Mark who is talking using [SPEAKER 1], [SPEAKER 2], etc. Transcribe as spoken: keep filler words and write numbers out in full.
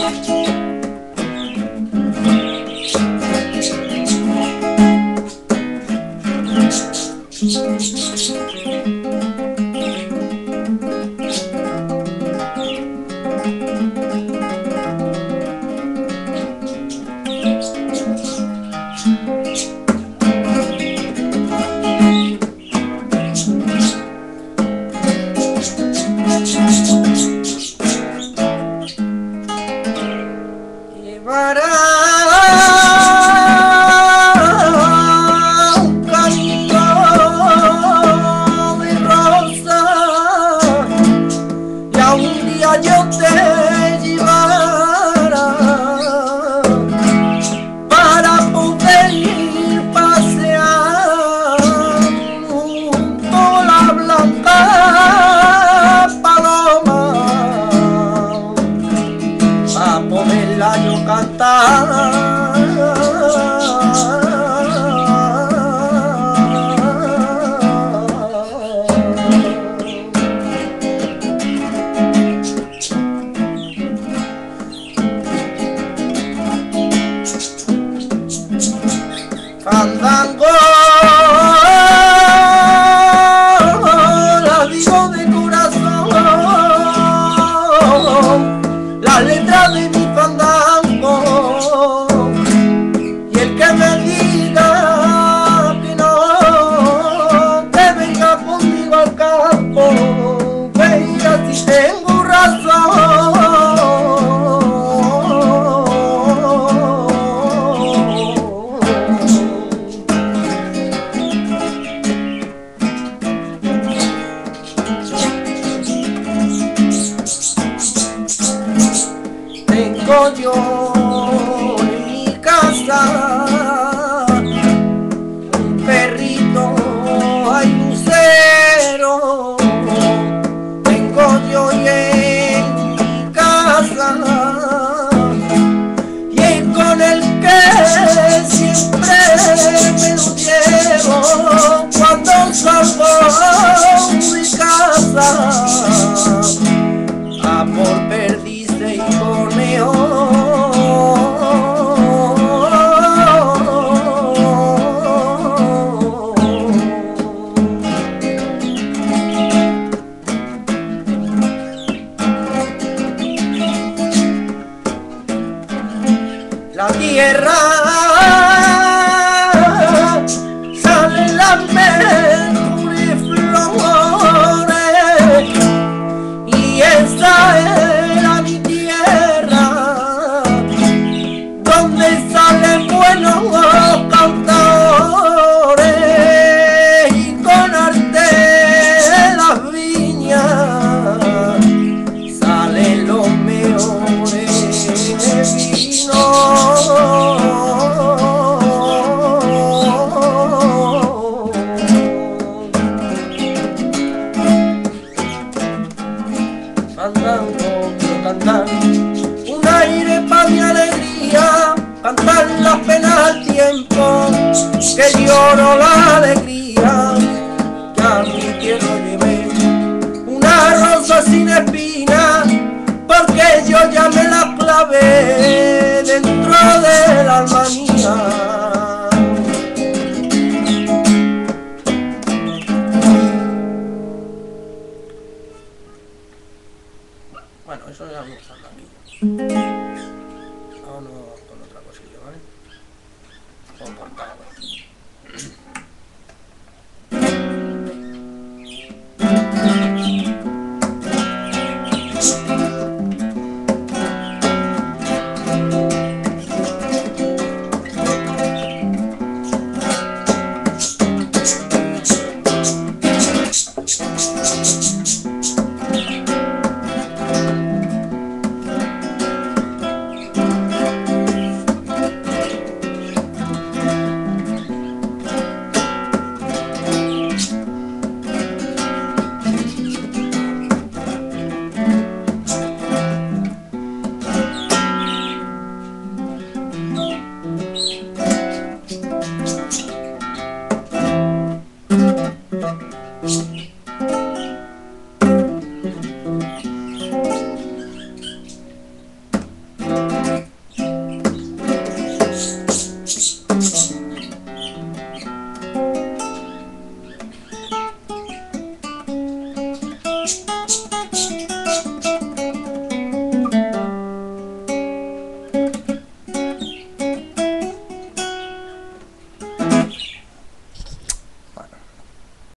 [SPEAKER 1] Fandango, la digo de corazón, la letra de mi fandango, y el que me diga que no, que venga conmigo al campo, venga si tengo razón. Tengo yo en mi casa un perrito, hay lucero. Tengo yo en mi casa y es con el que siempre me lo llevo cuando salgo de mi casa a por perdices y corneo. La tierra salen las mejores flores y esa era mi tierra donde salen buenos cantadores y con arte de las viñas salen los mejores vinos. Fandango, quiero cantar un aire pa' mi alegría, cantar las penas al tiempo que lloro la alegría que a mi tierra llevé, una rosa sin espina porque yo ya me la clavé dentro del alma mía. Bueno, eso ya vamos a hablar aquí. Vámonos con otra cosilla, ¿vale? Con pantalla.